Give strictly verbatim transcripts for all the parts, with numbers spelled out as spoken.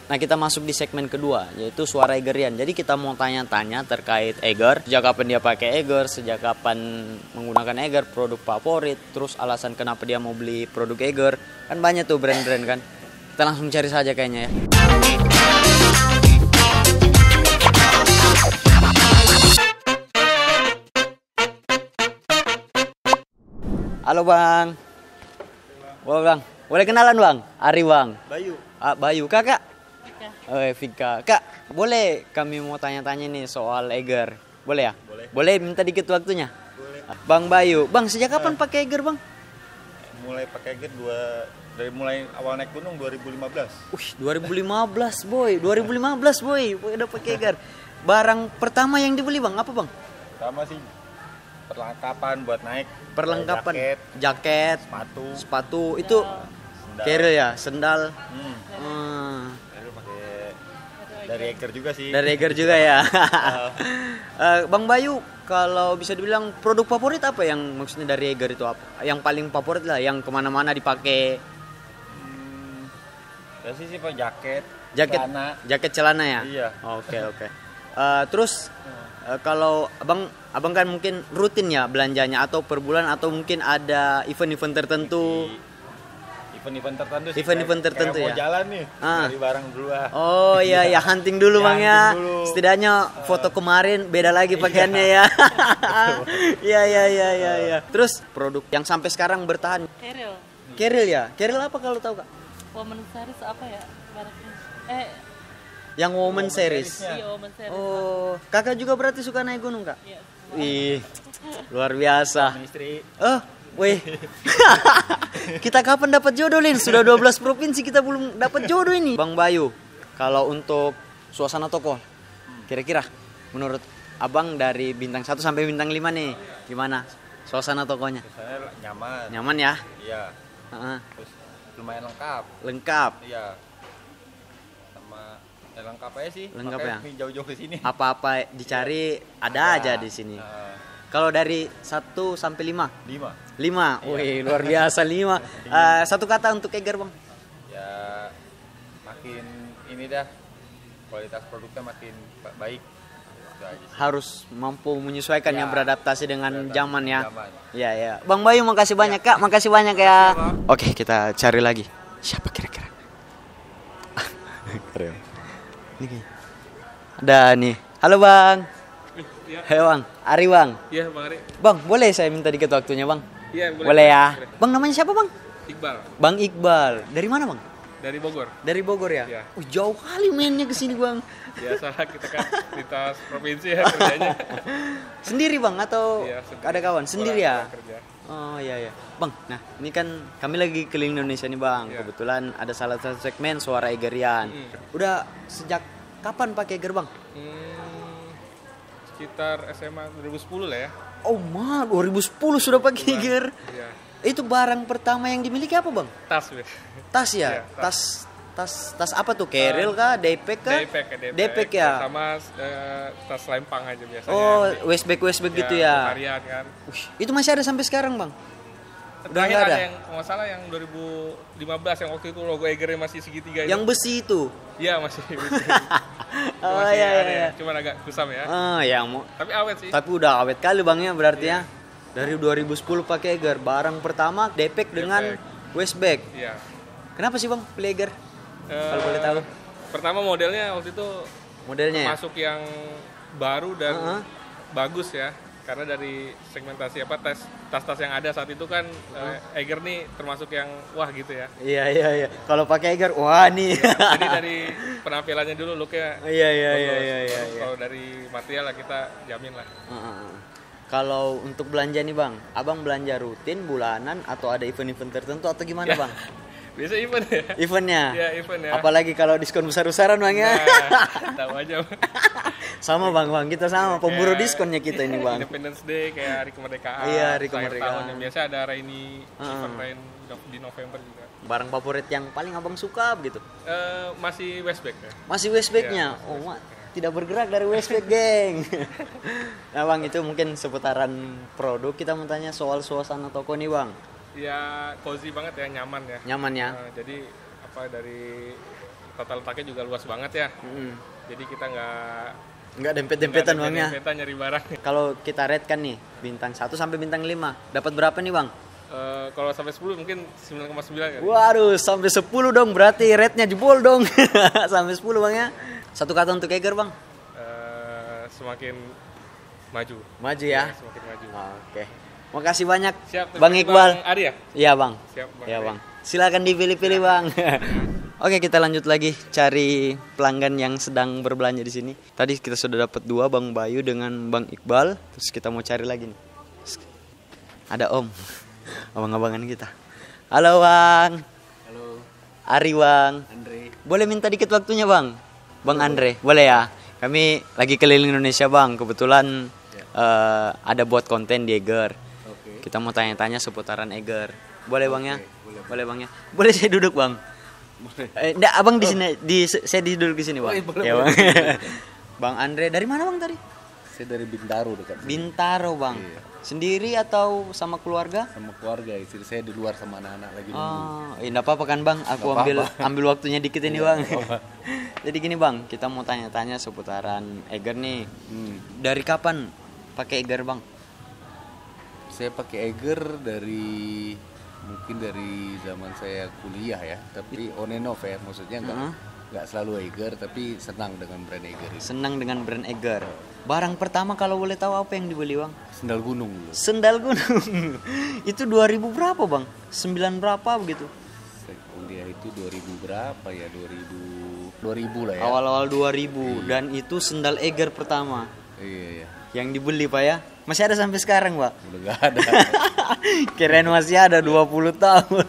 Nah, kita masuk di segmen kedua, yaitu suara Egerian. Jadi kita mau tanya-tanya terkait Eger, sejak kapan dia pakai Eger, sejak kapan menggunakan Eger, produk favorit, terus alasan kenapa dia mau beli produk Eger. Kan banyak tuh brand-brand kan. Kita langsung cari saja kayaknya ya. Halo Bang. Boleh Bang. Boleh kenalan Bang? Ari Bang. Bayu. Ah, Bayu. Kakak? Oh, Vika. Kak, boleh kami mau tanya-tanya nih soal Eger. Boleh ya? Boleh. Boleh minta dikit waktunya? Boleh. Bang Bayu. Bang, sejak kapan pakai Eger, Bang? Mulai pakai Eger dua dari mulai awal naik gunung dua ribu lima belas. Wih, dua ribu lima belas, boy. dua ribu lima belas, boy. Boy udah pakai Eger. Barang pertama yang dibeli, Bang, apa, Bang? Sama sih perlengkapan buat naik. Perlengkapan, jaket, jaket, sepatu, sepatu itu sendal. keril ya, sendal. Hmm. Hmm. Lalu pakai dari Eger juga sih. Dari Eger juga ya. uh, Bang Bayu, kalau bisa dibilang produk favorit apa yang maksudnya dari Eger itu apa? Yang paling favorit lah, yang kemana-mana dipakai. Hmm. Ya sih sih pak jaket, Jaket, celana. jaket celana ya. Iya. Oke oke. Uh, terus uh, kalau abang, abang kan mungkin rutin ya belanjanya atau per bulan atau mungkin ada event-event tertentu. Event-event tertentu sih. Event-event kayak- tertentu kayak ya? mau jalan nih, Ah. dari barang dulu ah. Oh iya ya, hunting dulu Ya, Bang ya. hunting dulu. Setidaknya foto kemarin beda lagi pakaiannya ya. Iya iya iya iya iya. Terus produk yang sampai sekarang bertahan. Keril, Keril ya? Keril apa kalau tahu Kak? woman series apa ya? Baratnya. Eh, Yang woman series. seriesnya. iya woman series. Oh, Kakak juga berarti suka naik gunung, Kak? Iya. Ih, luar biasa. Suami istri. Oh, weh. Kita kapan dapat jodoh, Lin? Sudah dua belas provinsi kita belum dapat jodoh ini. Bang Bayu, kalau untuk suasana toko, kira-kira menurut Abang dari bintang satu sampai bintang lima nih, gimana suasana tokonya? Saya nyaman. Nyaman ya? Iya. Heeh. Terus lumayan lengkap. Lengkap. Iya. Sama ya lengkap aja sih. Lengkap Makanya ya? nih jauh-jauh ke sini. Apa-apa dicari ada Ada. aja di sini. Nah, Kalau dari satu sampai lima? lima. lima. Iya. Wih, luar biasa lima. Eh, satu kata untuk Eger, Bang. Ya makin ini dah kualitas produknya makin ba- baik. Itu aja sih. Harus mampu menyesuaikan Ya, yang beradaptasi dengan beradaptasi zaman ya. zaman. Iya, ya. Bang Bayu makasih banyak, Kak. Makasih banyak ya. Makasih, Oke, kita cari lagi. Siapa kira-kira? Keren. Ini kayaknya. Ada nih. Halo, Bang. Iya, Hei, Bang. Ari, Bang. iya Bang Ari. Bang, boleh saya minta dikit waktunya, Bang? Iya, boleh. Boleh ya. boleh. Bang, namanya siapa, Bang? Iqbal Bang Iqbal. Dari mana, Bang? dari Bogor. Dari Bogor ya? Iya. Uh, jauh kali mainnya ke sini, Bang. Biasa kita kan lintas provinsi ya kerjanya. Sendiri, Bang, atau Iya, sendiri. ada kawan? Sendiri Orang- ya? orang kerja. Oh iya iya. Bang, nah ini kan kami lagi keliling Indonesia nih, Bang. Iya. Kebetulan ada salah satu segmen suara Egerian. Hmm. Udah sejak kapan pakai Eger, Bang? Hmm, sekitar S M A dua ribu sepuluh lah ya. Oh, mah dua ribu sepuluh sudah pakai Eger. Iya. Itu barang pertama yang dimiliki apa, Bang? Tas weh. Tas ya? Iya, tas. tas tas apa tuh? Keril kah? Daypack kah? Daypack ya, Daypack. Daypack ya? Sama eh, tas lempang aja biasanya. Oh, Di- westback westback gitu ya. Harian kan. Wih, itu masih ada sampai sekarang, Bang? Udah Terakhir nggak ada ada? yang kalau nggak salah yang dua ribu lima belas yang waktu itu logo Egernya masih segitiga itu. Yang besi itu. Iya masih. Oh Masih iya iya. ada ya, iya. Cuman agak kusam ya. Ah, yang mau Tapi awet sih. Tapi udah awet kali Bang ya berarti Iya. ya. Dari dua ribu sepuluh pakai Eger. Barang pertama Daypack dengan Daypack. westback. Iya. Kenapa sih Bang pilih Eger? Kalau Eh, boleh tahu. Pertama modelnya waktu itu Modelnya ya? masuk yang baru dan Heeh. bagus ya. Karena dari segmentasi apa tes tas-tas yang ada saat itu kan eh, Eger nih termasuk yang wah gitu ya. Iya iya iya. Kalau pakai Eger wah nih. Jadi dari penampilannya dulu looknya Iya iya iya bagus. iya iya. Terus iya. Kalau dari material lah kita jamin lah. Heeh. Kalau untuk belanja nih Bang, Abang belanja rutin, bulanan atau ada event-event tertentu atau gimana Ya. Bang? Biasa event ya. Eventnya? Iya event ya. Apalagi kalau diskon besar-besaran Bang ya. Nah, tahu aja. Sama Bang Bang, kita sama pemburu Kayak diskonnya kita ini Bang. Independence Day kayak hari kemerdekaan. Iya, hari akhir kemerdekaan. tahun yang biasa ada Rainy Ah. event Rain di November juga. Barang favorit yang paling Abang suka gitu. Eh, masih Westback ya. Masih westbacknya? Iya, Oh, ma- tidak bergerak dari westback, geng. Nah, Bang, itu mungkin seputaran produk. Kita mau tanya soal suasana toko nih, Bang. Ya cozy banget ya, nyaman ya. Nyaman ya? Nah, jadi apa dari total taknya juga luas banget ya. Mm. Jadi kita nggak Nggak dempet-dempetan nggak bang ya. dempet-dempetan nyari barang. Kalau kita rate kan nih bintang satu sampai bintang lima, dapat berapa nih bang? Eh, kalau sampai sepuluh mungkin sembilan koma sembilan kan. Waduh, sampai sepuluh dong, berarti rate-nya jebol dong. Sampai sepuluh bang ya. Satu kata untuk Eiger bang. Eh, semakin maju. Maju ya. Ya, semakin maju. Oke. Makasih banyak Siap. terima Bang kasih, Iqbal. Bang Adi ya? Iya bang. Siap, Bang Iya Adi. bang. Silakan dipilih-pilih bang. Oke, kita lanjut lagi cari pelanggan yang sedang berbelanja di sini. Tadi kita sudah dapat dua, Bang Bayu dengan Bang Iqbal. Terus kita mau cari lagi nih. Ada Om, abang-abangan kita. Halo Bang. Halo, Ari Bang. Andre. Boleh minta dikit waktunya Bang? Bang Andre, boleh ya? Kami lagi keliling Indonesia Bang. Kebetulan eh, ada buat konten di Eiger. Oke. Kita mau tanya-tanya seputaran Eiger. Boleh Bang ya? boleh. Boleh Bang ya? Boleh saya duduk Bang? Boleh. Eh, enggak, Abang di sini di saya di duduk di sini, Bang. Oh, iya, boleh, Ya, boleh. Bang. Bang Andre, dari mana Bang tadi? Saya dari Bintaro dekat sini. Bintaro, Bang. Iya. Sendiri atau sama keluarga? Sama keluarga, istri saya di luar sama anak-anak lagi nunggu. Oh, eh, enggak apa-apa kan, Bang? Aku Nggak ambil apa-apa. ambil waktunya dikit ini, Iya, Bang. nggak apa-apa. Jadi gini, Bang, kita mau tanya-tanya seputaran Eiger nih. Hmm. Dari kapan pakai Eiger, Bang? Saya pakai Eiger dari mungkin dari zaman saya kuliah ya, tapi on and off ya, maksudnya nggak Heeh. nggak selalu Eiger, tapi senang dengan brand Eiger itu. Senang dengan brand Eiger. Barang pertama kalau boleh tahu apa yang dibeli, Bang? Sendal gunung dulu. Sendal gunung. Itu dua ribu berapa, Bang? sembilan berapa begitu? Saya kuliah itu dua ribu berapa ya? dua ribu dua ribu lah ya. Awal-awal dua ribu dan itu sendal Eiger pertama Iya iya. yang dibeli, Pak ya. Masih ada sampai sekarang, Pak. Udah nggak ada. Keren masih ada dua puluh tahun.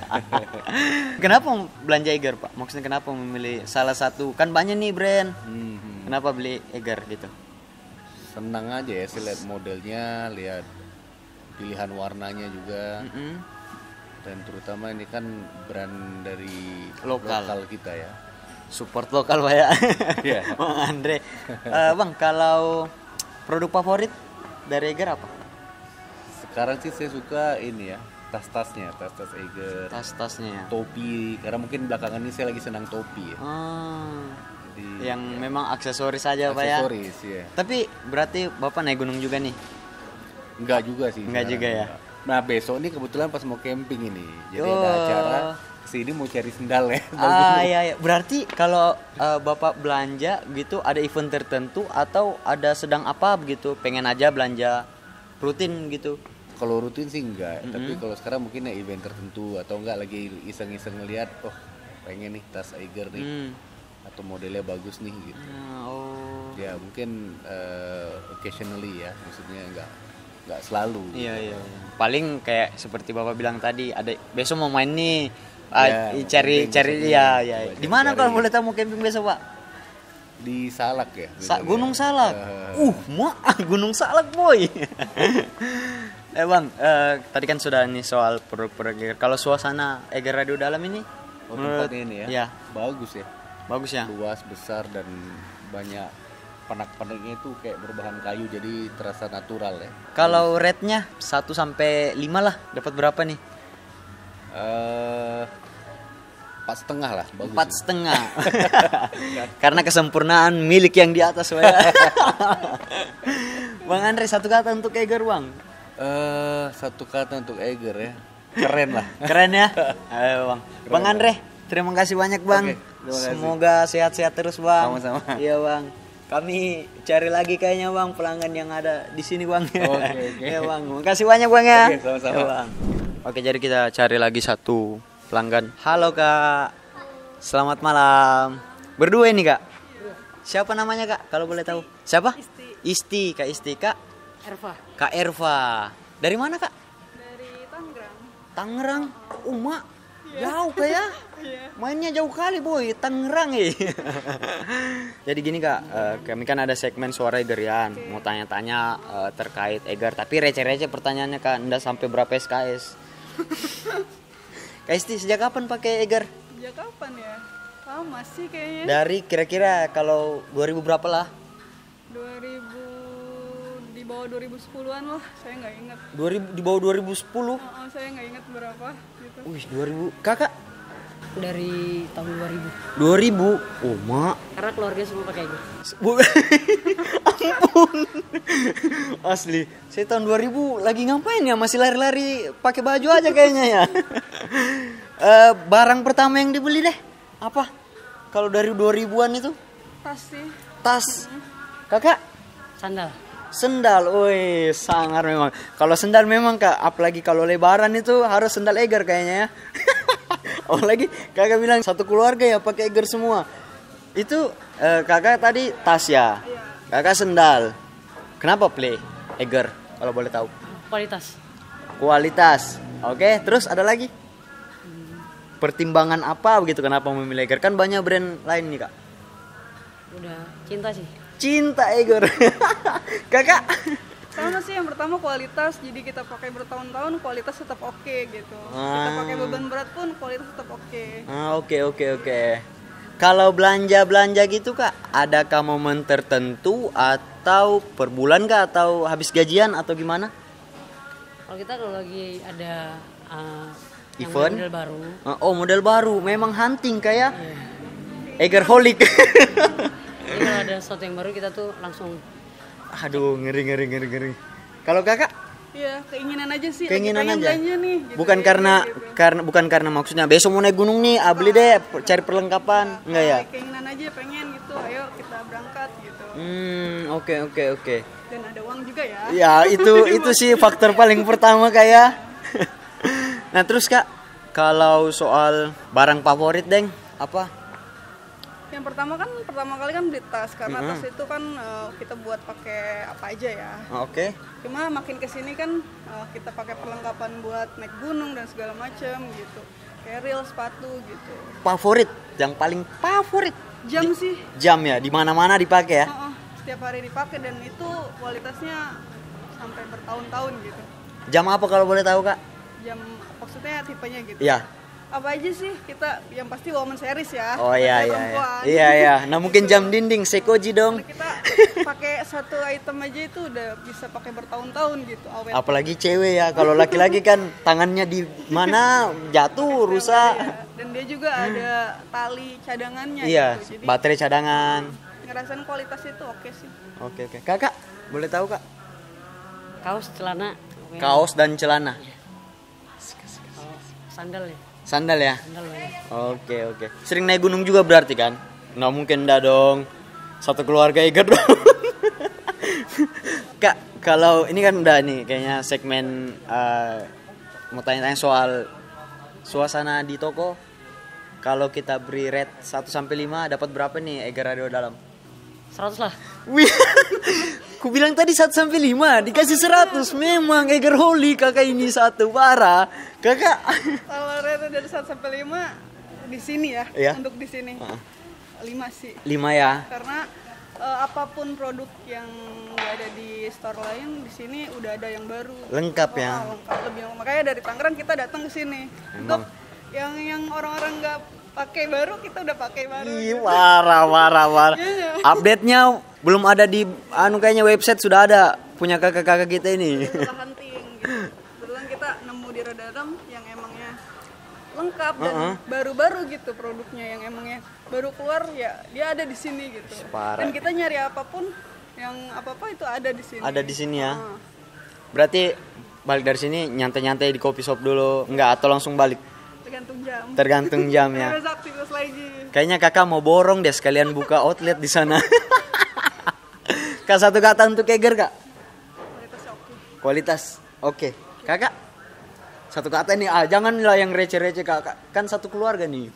Kenapa belanja Eiger, Pak? Maksudnya kenapa memilih salah satu? Kan banyak nih brand. Hmm, hmm. Kenapa beli Eiger gitu? Senang aja ya, saya lihat modelnya, lihat pilihan warnanya juga, Mm-mm. dan terutama ini kan brand dari Lokal. kita ya. Support lokal, Pak ya. Iya. Bang Andre. Eh, bang, kalau produk favorit dari Eiger apa? Sekarang sih saya suka ini ya, tas-tasnya, tas-tas Eiger, Tas-tasnya ya. topi, karena mungkin belakangan ini saya lagi senang topi ya. Oh, Jadi yang memang aksesoris saja, Pak ya. aksesoris ya. Tapi berarti Bapak naik gunung juga nih? Enggak juga sih. Enggak sekarang, juga ya? enggak. Nah besok nih kebetulan pas mau camping ini, jadi Oh. ada acara kesini mau cari sendal ya. Ah iya, iya. Berarti kalau eh, Bapak belanja gitu ada event tertentu atau ada sedang apa begitu? Pengen aja belanja rutin gitu? Kalau rutin sih enggak, tapi kalau sekarang mungkin ya event tertentu atau enggak lagi iseng-iseng ngeliat, oh pengen nih tas Eiger nih, Hmm. atau modelnya bagus nih gitu. Ah, oh. Ya mungkin eh, occasionally ya, maksudnya enggak enggak selalu. Iya, iya. Paling kayak seperti Bapak bilang tadi, ada besok mau main nih. Ah, Ya, mau cari camping cari besok ya, nih. ya. Coba Di mana cari. kalau boleh tahu mau camping besok, Pak? Di Salak ya. Sa- biasanya. Gunung Salak. Eh, Uh, mak Gunung Salak, boy. eh bang, eh, tadi kan sudah nih soal produk-produk Eiger. Kalau suasana Eiger Radio Dalam ini, oh, menurut tempatnya ini ya. ya Bagus ya. bagus ya. Luas, besar dan banyak penak-penaknya itu kayak berbahan kayu jadi terasa natural ya. Kalau rate-nya satu sampai lima lah, dapat berapa nih? Eh empat setengah lah, bagus. Empat sih. setengah. Karena kesempurnaan milik yang di atas, Pak. Bang Andre, satu kata untuk Eiger, Bang. Eh satu kata untuk Eiger ya, keren lah. Keren ya. Ayo, Bang. Bang Andre, terima kasih banyak, Bang. Oke, terima kasih. Semoga sehat-sehat terus, Bang. Sama-sama. Iya, Bang. Kami cari lagi kayaknya, Bang, pelanggan yang ada di sini, Bang. Oke, oke. Iya, Bang. Makasih banyak, Bang ya. Oke, sama-sama. Iya, Bang. Oke, jadi kita cari lagi satu pelanggan. Halo, Kak. Selamat malam. Berdua ini, Kak? Siapa namanya, Kak? Kalau boleh tahu. Siapa? Isti. Isti, Kak Isti, Kak. Erva. Kak Erva. Dari mana, Kak? Dari Tangerang. Tangerang. Uma. Jauh kayak. Iya. Mainnya jauh kali, boy. Tangerang ya. Jadi gini, Kak, eh, kami kan ada segmen suara Eigerian. Mau tanya-tanya eh, terkait Eiger, tapi receh-receh pertanyaannya, Kak. Nggak sampai berapa S K S. Kak Isti, sejak kapan pakai Eiger? Sejak kapan ya? Lama sih kayaknya. Dari kira-kira kalau dua ribu berapa lah? dua ribu di bawah dua ribu sepuluhan lah. Saya nggak ingat. dua ribu di bawah dua ribu sepuluh. Oh, oh, saya nggak ingat berapa gitu. Wih, dua ribu. Kakak dari tahun dua ribu. dua ribu. Oh, mak. Karena keluarga semua pakai Eiger. Bu- Ampun. Asli. Saya tahun dua ribu lagi ngapain ya? Masih lari-lari pakai baju aja kayaknya ya. Eh, barang pertama yang dibeli deh apa? Kalau dari dua ribuan itu? Tas sih. Tas. Kakak? Sandal. Sendal. Woi, sangar memang. Kalau sendal memang Kak, apalagi kalau lebaran itu harus sendal Eiger kayaknya ya. Oh lagi kakak bilang satu keluarga ya pakai Eiger semua. Itu eh, kakak tadi tas ya. Kakak sendal. Kenapa play Eiger kalau boleh tahu? Kualitas. Kualitas. Oke, terus ada lagi? Pertimbangan apa begitu kenapa memilih Eiger? Kan banyak brand lain nih, Kak. Udah cinta sih. Cinta Eiger. Kakak? Sama sih, yang pertama kualitas, jadi kita pakai bertahun-tahun kualitas tetap oke gitu. Kita Ah. pakai beban berat pun kualitas tetap oke. Ah, oke oke oke. Kalau belanja-belanja gitu Kak, adakah momen tertentu atau per bulan Kak atau habis gajian atau gimana? Kalau kita kalau lagi ada uh, yang Event? model baru, Ah, oh, model baru, memang hunting kayak Eigerholic. jadi kalau ada sesuatu yang baru kita tuh langsung Aduh, ngeri ngeri ngeri ngeri. Kalau Kakak? Iya, keinginan aja sih. Keinginan lagi pengen aja. belanja nih. Gitu, Bukan ya, karena gitu. karena bukan karena maksudnya besok mau naik gunung nih, ah, beli deh, cari perlengkapan. Enggak ya? Kayak keinginan aja pengen gitu. Ayo kita berangkat gitu. Hmm, oke oke oke. Dan ada uang juga ya. Ya, itu itu sih faktor paling pertama kayak. Nah, terus Kak, kalau soal barang favorit, Deng, apa? Yang pertama kan pertama kali kan beli tas karena tas itu kan eh, kita buat pakai apa aja ya. Ah, Oke. Cuma makin kesini kan eh, kita pakai perlengkapan buat naik gunung dan segala macam gitu. Kayak reel, sepatu gitu. Favorit, yang paling favorit. Jam sih. Jam ya, di mana-mana dipakai ya. Oh, oh, setiap hari dipakai dan itu kualitasnya sampai bertahun-tahun gitu. Jam apa kalau boleh tahu, Kak? Jam maksudnya tipenya gitu. Iya. Apa aja sih kita yang pasti woman series ya. Oh iya Pakai iya iya. perempuan. Iya iya. Nah, mungkin jam dinding Sekoji dong. Kita pakai satu item aja itu udah bisa pakai bertahun-tahun gitu awet. Apalagi cewek ya. Kalau laki-laki kan tangannya di mana jatuh, rusak. Iya. Dan dia juga ada tali cadangannya Iya, gitu. Jadi baterai cadangan. ngerasain kualitas itu oke sih. Oke oke. Kakak, boleh tahu Kak? kaos, celana, pokoknya Kaos dan celana. kalau sandal ya. Sandal ya. Sandal banyak. Oke oke. Sering naik gunung juga berarti kan? Nggak mungkin dah dong. Satu keluarga Eiger dong. Kak, kalau ini kan udah nih kayaknya segmen eh, mau tanya-tanya soal suasana di toko. Kalau kita beri rate satu sampai lima dapat berapa nih Eiger Radio Dalam? seratus lah. Wih. Ku bilang tadi satu sampai lima dikasih seratus. Memang Eigerholic kakak ini satu parah. Kakak. Kalau rate dari satu sampai lima di sini ya, Iya. untuk di sini. lima sih. lima ya. Karena eh, apapun produk yang nggak ada di store lain di sini udah ada yang baru. Lengkap ya. Oh, lengkap lebih lengkap. Makanya dari Tangerang kita datang ke sini. Untuk yang yang orang-orang nggak pakai baru kita udah pakai baru. Ih, parah, parah, parah. Iya. Update-nya belum ada di anu kayaknya website sudah ada punya kakak-kakak kita ini. Setelah hunting gitu. Kebetulan kita nemu di Rodaram yang emangnya lengkap dan Uh-uh. baru-baru gitu produknya yang emangnya baru keluar ya dia ada di sini gitu. Parah. Dan kita nyari apapun yang apa-apa itu ada di sini. Ada di sini ya. Ah. Berarti balik dari sini nyantai-nyantai di kopi shop dulu, enggak atau langsung balik? Tergantung jam. Tergantung jam ya. Terus aktivitas lagi. Kayaknya kakak mau borong deh sekalian buka outlet di sana. Kak, satu kata untuk Eiger Kak. Kualitasnya oke. Kualitas. Oke. Kakak. Satu kata nih, ah janganlah yang receh-receh Kakak. Kan satu keluarga nih.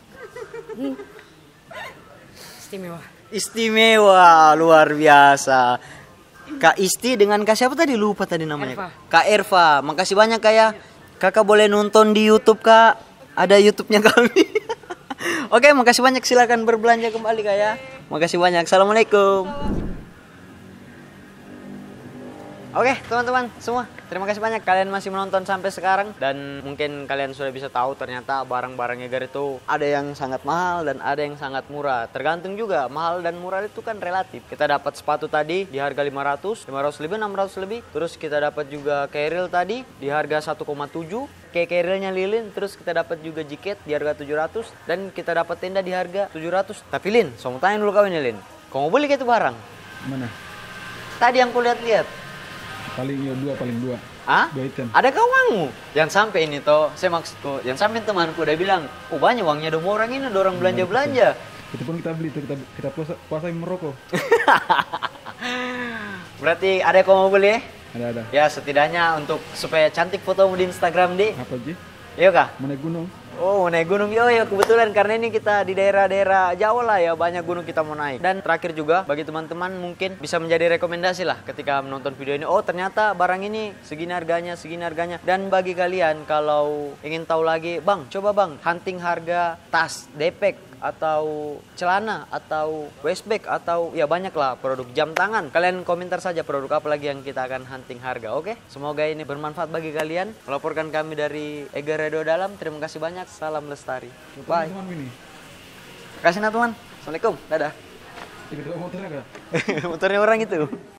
Istimewa. Istimewa, luar biasa. Kak Isti dengan Kak siapa tadi? Lupa tadi namanya. Erva. Kak Erva. Makasih banyak Kak ya. Kakak boleh nonton di YouTube Kak. Ada YouTube-nya kami. Oke, makasih banyak. Silakan berbelanja kembali Kak ya. Makasih banyak. Assalamualaikum. Oke teman-teman semua, terima kasih banyak kalian masih menonton sampai sekarang. Dan mungkin kalian sudah bisa tahu ternyata barang-barang Eiger itu ada yang sangat mahal dan ada yang sangat murah. Tergantung juga, mahal dan murah itu kan relatif. Kita dapat sepatu tadi di harga lima ratus, lima ratus lebih, enam ratus lebih. Terus kita dapat juga keril tadi di harga satu koma tujuh. Kayak kerilnya lilin. Terus kita dapat juga jaket di harga tujuh ratus. Dan kita dapat tenda di harga tujuh ratus. Tapi Lin, saya mau tanya dulu kau ini Lin, kau mau beli itu barang? Mana? Tadi yang kulihat-lihat. Paling ya dua, paling dua. Ah? Dua item. Ada kau uangmu? Jangan sampai ini toh, saya maksudku, jangan sampai temanku udah bilang, oh banyak uangnya dong orang ini, ada orang belanja-belanja. Itu pun kita beli, itu kita kita puasa puasa merokok. Berarti ada kau mau beli? Ada ada. Ya setidaknya untuk supaya cantik fotomu di Instagram di. Apa Ji? Iya kah? Mana gunung? Oh mau naik gunung, yo ya kebetulan karena ini kita di daerah-daerah Jawa lah ya, banyak gunung kita mau naik. Dan terakhir juga bagi teman-teman mungkin bisa menjadi rekomendasi lah ketika menonton video ini. Oh ternyata barang ini segini harganya, segini harganya. Dan bagi kalian kalau ingin tahu lagi, bang coba bang hunting harga tas, depek atau celana atau waist bag atau ya banyak lah produk jam tangan. Kalian komentar saja produk apa lagi yang kita akan hunting harga. Oke, semoga ini bermanfaat bagi kalian. Melaporkan kami dari Eiger Radio Dalam. Terima kasih banyak. Salam lestari. Bye. Teman ini. Kasih nah teman. Assalamualaikum. Dadah. Ikut motornya kah? Motornya orang itu.